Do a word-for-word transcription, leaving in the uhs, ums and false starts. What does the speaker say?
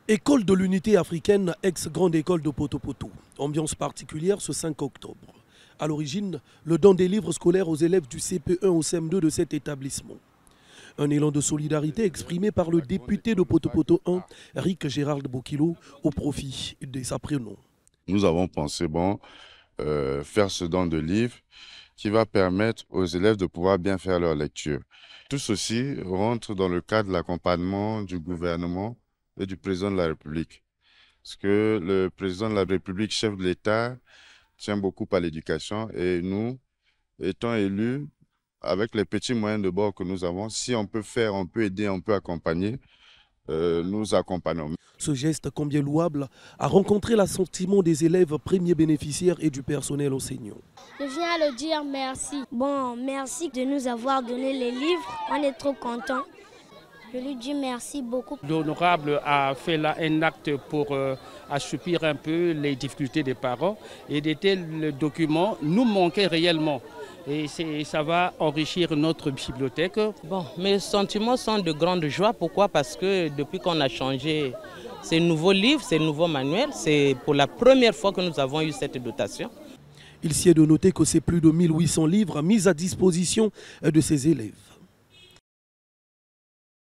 École de l'unité africaine, ex-grande école de Poto-Poto. Ambiance particulière ce cinq octobre. À l'origine, le don des livres scolaires aux élèves du C P un au C M deux de cet établissement. Un élan de solidarité exprimé par le député de Poto-Poto un, Rick Gérald Bokilo, au profit des apprenants. Nous avons pensé, bon, euh, faire ce don de livres qui va permettre aux élèves de pouvoir bien faire leur lecture. Tout ceci rentre dans le cadre de l'accompagnement du gouvernement et du président de la République. Parce que le président de la République, chef de l'État, tient beaucoup à l'éducation et nous, étant élus, avec les petits moyens de bord que nous avons, si on peut faire, on peut aider, on peut accompagner, euh, nous accompagnons. Ce geste, combien louable, a rencontré l'assentiment des élèves premiers bénéficiaires et du personnel enseignant. Je viens à le dire merci. Bon, merci de nous avoir donné les livres, on est trop contents. Je lui dis merci beaucoup. L'honorable a fait là un acte pour euh, assoupir un peu les difficultés des parents et des tels documents nous manquaient réellement. Et ça va enrichir notre bibliothèque. Bon, mes sentiments sont de grande joie. Pourquoi? Parce que depuis qu'on a changé ces nouveaux livres, ces nouveaux manuels, c'est pour la première fois que nous avons eu cette dotation. Il s'y est de noter que c'est plus de mille huit cents livres mis à disposition de ces élèves.